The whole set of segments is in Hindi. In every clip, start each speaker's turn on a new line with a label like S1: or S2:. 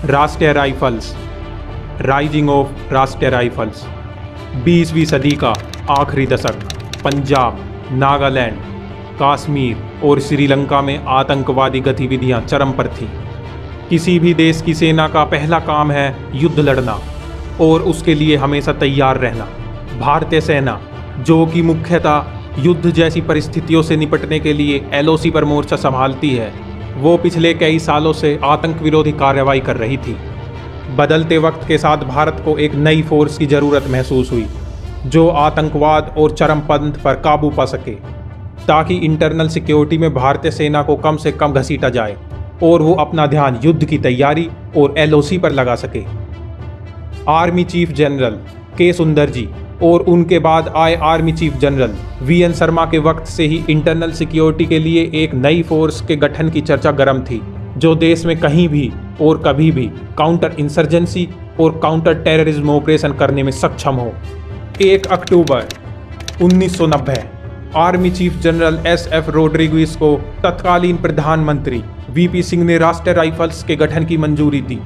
S1: राष्ट्रीय rifles, raising of Rashtriya rifles. 20वीं सदी का आखिरी दशक, पंजाब, नागालैंड, कश्मीर और श्रीलंका में आतंकवादी गतिविधियां चरम पर थीं। किसी भी देश की सेना का पहला काम है युद्ध लड़ना और उसके लिए हमेशा तैयार रहना। भारतीय सेना, जो कि मुख्यतः युद्ध जैसी परिस्थितियों से निपटने के लिए LOC पर मोर्चा संभालती है, वो पिछले कई सालों से आतंक विरोधी कार्रवाई कर रही थी। बदलते वक्त के साथ भारत को एक नई फोर्स की ज़रूरत महसूस हुई जो आतंकवाद और चरमपंथ पर काबू पा सके, ताकि इंटरनल सिक्योरिटी में भारतीय सेना को कम से कम घसीटा जाए और वो अपना ध्यान युद्ध की तैयारी और LOC पर लगा सके। आर्मी चीफ जनरल के सुंदर जी और उनके बाद आए army chief general VN Sharma के वक्त से ही इंटरनल सिक्योरिटी के लिए एक नई फोर्स के गठन की चर्चा गर्म थी, जो देश में कहीं भी और कभी भी काउंटर इंसर्जेंसी और काउंटर टेररिज्म ऑपरेशन करने में सक्षम हो। 1 अक्टूबर 1990 army chief general SF Rodrigues को तत्कालीन प्रधानमंत्री VP सिंह ने राष्ट्रीय राइफल्स के गठन की मंजूरी दी।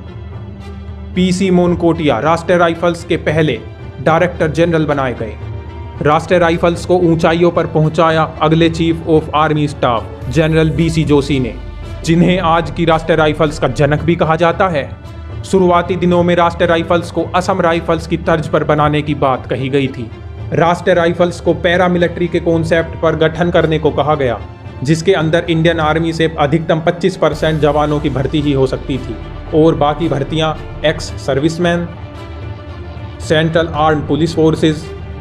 S1: PC मोनकोटिया राष्ट्रीय राइफल्स के पहले डायरेक्टर जनरल बनाए गए। राष्ट्रीय राइफल्स को ऊंचाइयों पर पहुंचाया अगले chief of army staff general BC Joshi ने, जिन्हें आज की राष्ट्रीय राइफल्स का जनक भी कहा जाता है। शुरुआती दिनों में राष्ट्रीय राइफल्स को असम राइफल्स की तर्ज पर बनाने की बात कही गई थी। राष्ट्रीय राइफल्स को पैरामिलिट्री के कॉन्सेप्ट पर गठन करने को कहा गया, जिसके अंदर इंडियन आर्मी से अधिकतम 25% जवानों की भर्ती ही हो सकती थी और बाकी भर्तियां ex serviceman, central armed police forces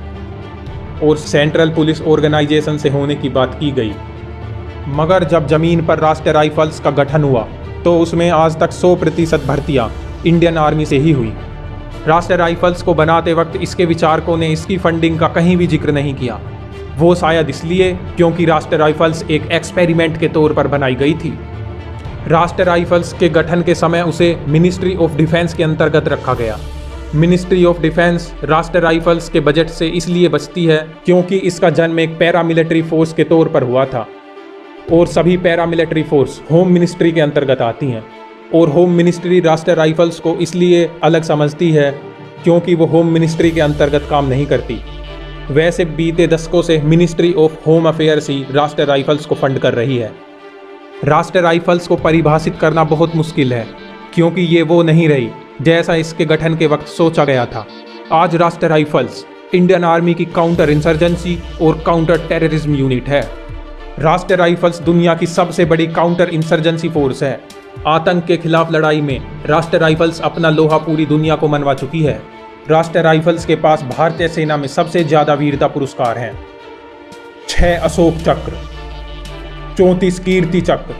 S1: और सेंट्रल पुलिस ऑर्गेनाइजेशन से होने की बात की गई। मगर जब जमीन पर राष्ट्रीय राइफल्स का गठन हुआ तो उसमें आज तक 100% भर्तियां इंडियन आर्मी से ही हुई। राष्ट्रीय राइफल्स को बनाते वक्त इसके विचारकों ने इसकी फंडिंग का कहीं भी जिक्र नहीं किया। वो शायद इसलिए क्योंकि राष्ट्रीय राइफल्स एक एक्सपेरिमेंट के तौर पर बनाई गई थी। राष्ट्रीय राइफल्स के गठन के समय उसे मिनिस्ट्री ऑफ डिफेंस के अंतर्गत रखा गया। Ministry of defence Rashtriya rifles के बजट से इसलिए बचती है क्योंकि इसका जन्म एक पैरामिलिट्री फोर्स के तौर पर हुआ था और सभी पैरामिलिट्री फोर्स होम मिनिस्ट्री के अंतर्गत आती हैं और होम मिनिस्ट्री राष्ट्रीय राइफल्स को इसलिए अलग समझती है क्योंकि वो होम मिनिस्ट्री के अंतर्गत काम नहीं करती। वैसे बीते दशकों से मिनिस्ट्री ऑफ होम अफेयर्स ही राष्ट्रीय राइफल्स को फंड कर रही है। राष्ट्रीय राइफल्स को परिभाषित करना बहुत मुश्किल है क्योंकि ये वो नहीं रही जैसा इसके गठन के वक्त सोचा गया था। आज राष्ट्रीय राइफल्स इंडियन आर्मी की काउंटर इंसर्जेंसी और काउंटर टेररिज्म यूनिट है। राष्ट्रीय राइफल्स दुनिया की सबसे बड़ी काउंटर इंसर्जेंसी फोर्स है। आतंक के खिलाफ लड़ाई में राष्ट्रीय राइफल्स अपना लोहा पूरी दुनिया को मनवा चुकी है। राष्ट्रीय राइफल्स के पास भारतीय सेना में सबसे ज्यादा वीरता पुरस्कार हैं। 6 अशोक चक्र, 34 कीर्ति चक्र,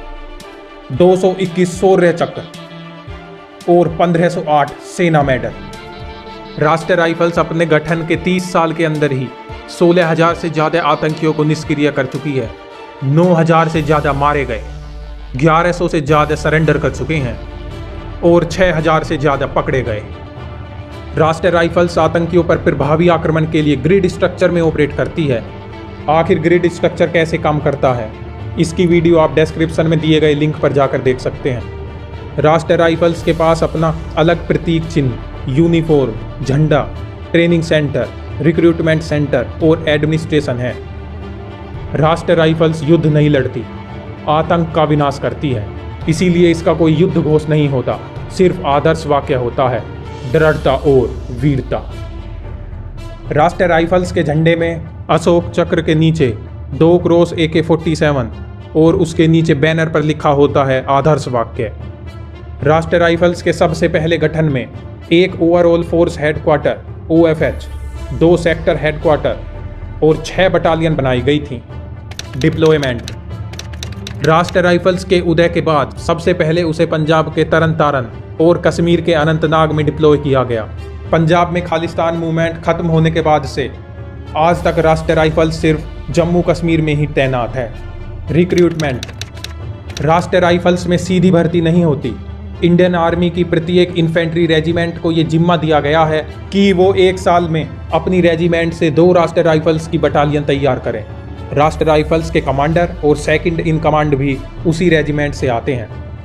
S1: 221 शौर्य चक्र और 1508 सेना मेडल। राष्ट्रीय राइफल्स अपने गठन के 30 साल के अंदर ही 16,000 से ज़्यादा आतंकियों को निष्क्रिय कर चुकी है। 9,000 से ज़्यादा मारे गए, 1100 से ज़्यादा सरेंडर कर चुके हैं और 6,000 से ज़्यादा पकड़े गए। राष्ट्रीय राइफल्स आतंकियों पर प्रभावी आक्रमण के लिए ग्रिड स्ट्रक्चर में ऑपरेट करती है। आखिर ग्रिड स्ट्रक्चर कैसे काम करता है, इसकी वीडियो आप डिस्क्रिप्शन में दिए गए लिंक पर जाकर देख सकते हैं। राष्ट्रीय राइफल्स के पास अपना अलग प्रतीक चिन्ह, यूनिफॉर्म, झंडा, ट्रेनिंग सेंटर, रिक्रूटमेंट सेंटर और एडमिनिस्ट्रेशन है। राष्ट्रीय राइफल्स युद्ध नहीं लड़ती, आतंक का विनाश करती है। इसीलिए इसका कोई युद्ध घोष नहीं होता, सिर्फ आदर्श वाक्य होता है, दृढ़ता और वीरता। राष्ट्रीय राइफल्स के झंडे में अशोक चक्र के नीचे 2 क्रॉस AK-47 और उसके नीचे बैनर पर लिखा होता है आदर्श वाक्य। राष्ट्रीय राइफल्स के सबसे पहले गठन में 1 overall force headquarters OFH, 2 sector headquarters और 6 बटालियन बनाई गई थी। डिप्लॉयमेंट। राष्ट्रीय राइफल्स के उदय के बाद सबसे पहले उसे पंजाब के तरन तारन और कश्मीर के अनंतनाग में डिप्लॉय किया गया। पंजाब में खालिस्तान मूवमेंट खत्म होने के बाद से आज तक राष्ट्रीय राइफल्स सिर्फ जम्मू कश्मीर में ही तैनात है। रिक्रूटमेंट। राष्ट्रीय राइफल्स में सीधी भर्ती नहीं होती। इंडियन आर्मी की प्रत्येक इन्फेंट्री रेजिमेंट को ये जिम्मा दिया गया है कि वो 1 साल में अपनी रेजिमेंट से 2 राष्ट्रीय राइफल्स की बटालियन तैयार करें। राष्ट्रीय राइफल्स के कमांडर और सेकंड इन कमांड भी उसी रेजिमेंट से आते हैं।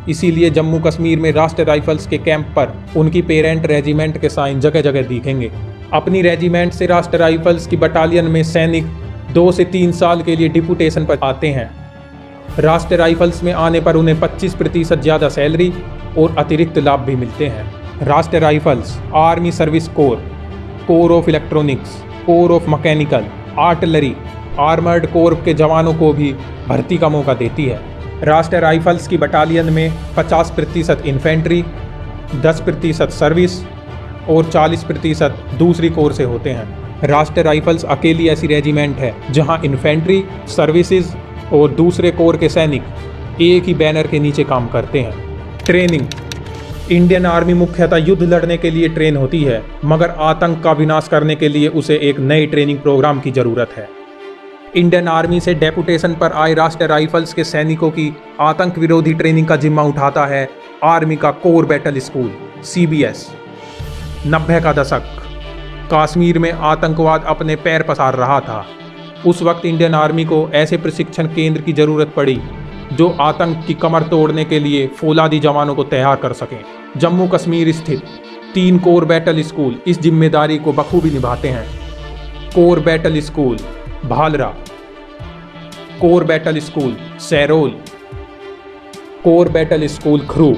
S1: इसीलिए जम्मू कश्मीर में राष्ट्रीय राइफल्स के कैंप पर उनकी पेरेंट रेजिमेंट के साइन जगह जगह दिखेंगे। अपनी रेजिमेंट से राष्ट्रीय राइफल्स की बटालियन में सैनिक 2 से 3 साल के लिए डिप्यूटेशन पर आते हैं। राष्ट्रीय राइफल्स में आने पर उन्हें 25% ज़्यादा सैलरी और अतिरिक्त लाभ भी मिलते हैं। Rashtriya rifles army service corps, corps of electronics, corps of mechanical, artillery, armoured corps के जवानों को भी भर्ती का मौका देती है। राष्ट्रीय राइफल्स की बटालियन में 50% इन्फेंट्री, 10% सर्विस और 40% दूसरी कोर से होते हैं। राष्ट्रीय राइफल्स अकेली ऐसी रेजिमेंट है जहां इन्फेंट्री, सर्विसेज और दूसरे कोर के सैनिक एक ही बैनर के नीचे काम करते हैं। ट्रेनिंग। इंडियन आर्मी मुख्यतः युद्ध लड़ने के लिए ट्रेन होती है, मगर आतंक का विनाश करने के लिए उसे एक नए ट्रेनिंग प्रोग्राम की जरूरत है। इंडियन आर्मी से डेपुटेशन पर आए राष्ट्रीय राइफल्स के सैनिकों की आतंक विरोधी ट्रेनिंग का जिम्मा उठाता है आर्मी का कोर बैटल स्कूल CBS। 90 का दशक, कश्मीर में आतंकवाद अपने पैर पसार रहा था। उस वक्त इंडियन आर्मी को ऐसे प्रशिक्षण केंद्र की जरूरत पड़ी जो आतंक की कमर तोड़ने के लिए फौलादी जवानों को तैयार कर सकें। जम्मू कश्मीर स्थित 3 कोर बैटल स्कूल इस जिम्मेदारी को बखूबी निभाते हैं। Corps battle school Bhalra, corps battle school Sarol, corps battle school Khrew.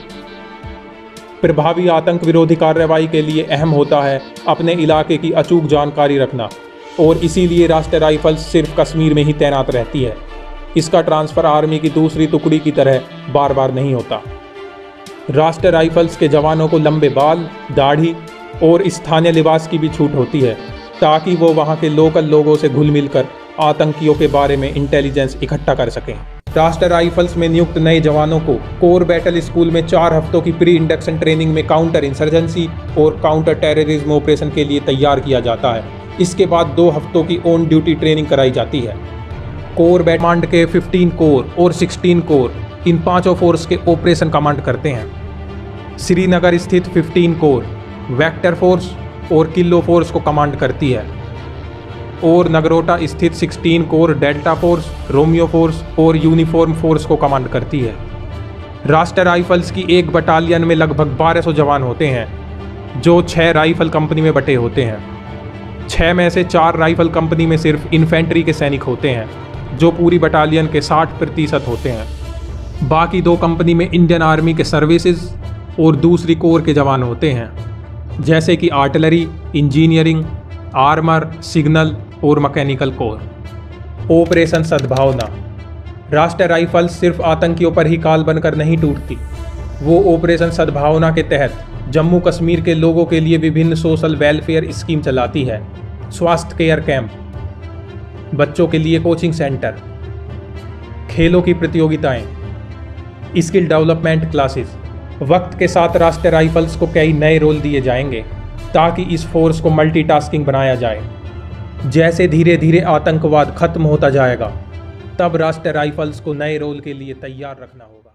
S1: प्रभावी आतंक विरोधी कार्रवाई के लिए अहम होता है अपने इलाके की अचूक जानकारी रखना, और इसीलिए राष्ट्रीय राइफल्स सिर्फ कश्मीर में ही तैनात रहती है। इसका ट्रांसफ़र आर्मी की दूसरी टुकड़ी की तरह बार बार नहीं होता। राष्ट्रीय राइफल्स के जवानों को लंबे बाल, दाढ़ी और स्थानीय लिबास की भी छूट होती है, ताकि वो वहाँ के लोकल लोगों से घुल मिल कर आतंकियों के बारे में इंटेलिजेंस इकट्ठा कर सकें। राष्ट्रीय राइफल्स में नियुक्त नए जवानों को कोर बैटल स्कूल में 4 हफ्तों की प्री इंडक्शन ट्रेनिंग में काउंटर इंसर्जेंसी और काउंटर टेररिज्म ऑपरेशन के लिए तैयार किया जाता है। इसके बाद 2 हफ्तों की ऑन ड्यूटी ट्रेनिंग कराई जाती है। कोर कमांड के 15 कोर और 16 कोर इन 5 फोर्स के ऑपरेशन कमांड करते हैं। श्रीनगर स्थित 15 कोर वेक्टर फोर्स और किलो फोर्स को कमांड करती है, और नगरोटा स्थित 16 corps delta force, Romeo force और यूनिफॉर्म फोर्स को कमांड करती है। राष्ट्रीय राइफल्स की एक बटालियन में लगभग 1200 जवान होते हैं, जो 6 राइफल कंपनी में बटे होते हैं। 6 में से 4 राइफल कंपनी में सिर्फ इन्फेंट्री के सैनिक होते हैं, जो पूरी बटालियन के 60% होते हैं। बाकी 2 कंपनी में इंडियन आर्मी के सर्विसेज और दूसरी कोर के जवान होते हैं, जैसे कि आर्टिलरी, इंजीनियरिंग, आर्मर, सिग्नल और mechanical corps. Operation Sadbhavana. Rashtriya rifles सिर्फ आतंकियों पर ही काल बनकर नहीं टूटती, वो ऑपरेशन सद्भावना के तहत जम्मू कश्मीर के लोगों के लिए विभिन्न सोशल वेलफेयर स्कीम चलाती है। स्वास्थ्य केयर कैंप, बच्चों के लिए कोचिंग सेंटर, खेलों की प्रतियोगिताएं, स्किल डेवलपमेंट क्लासेस। वक्त के साथ राष्ट्रीय राइफल्स को कई नए रोल दिए जाएंगे ताकि इस फोर्स को मल्टीटास्किंग बनाया जाए। जैसे धीरे धीरे आतंकवाद खत्म होता जाएगा, तब राष्ट्रीय राइफल्स को नए रोल के लिए तैयार रखना होगा।